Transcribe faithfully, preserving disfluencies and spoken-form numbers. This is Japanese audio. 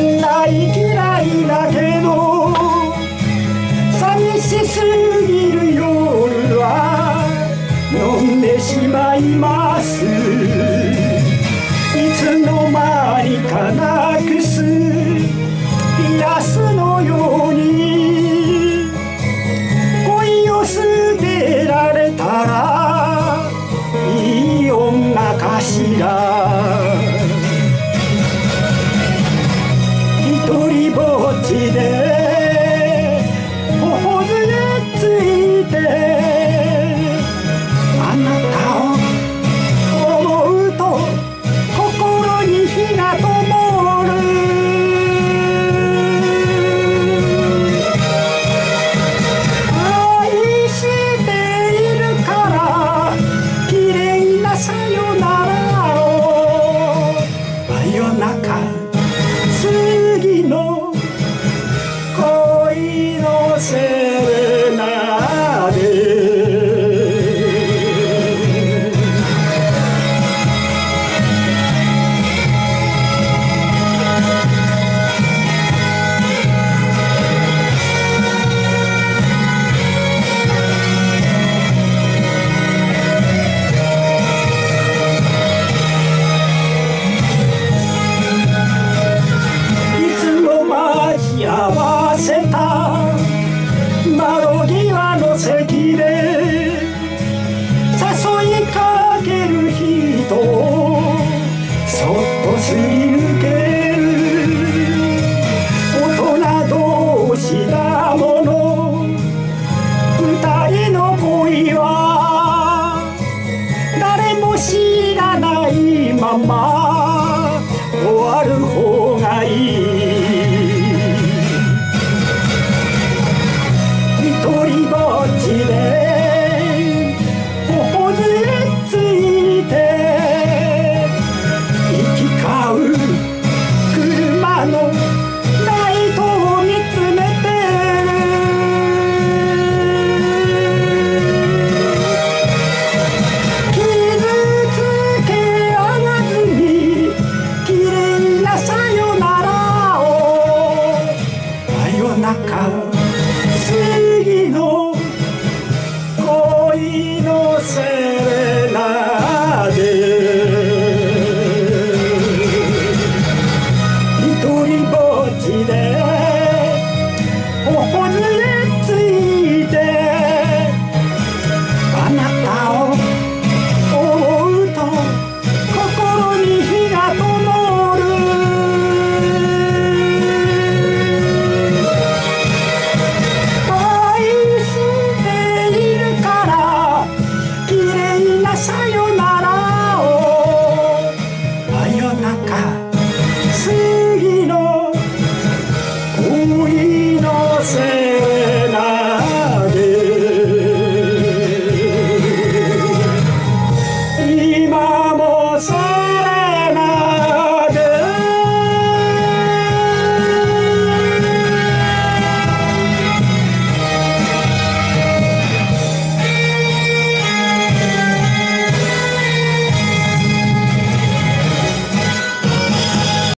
ない嫌いだけど寂しすぎる夜は飲んでしまいます。いつの間にかなくす癒すのように恋を捨てられたらいい女かしら。一人ぼっちで頬杖ついてあなたを思うと心に火が灯る。愛しているから綺麗なさよならを真夜中過ぎの恋のセレナーデ。合わせた窓際の席で誘いかける人をそっとすり抜ける。大人同士だもの二人の恋は誰も知らないまま終わる方がいい。一人ぼっちで頬杖ついて行き交う車のライトを見つめてる。傷つけ合わずに綺麗なさよならを真夜中次の恋のセレナーデ。一人ぼっちで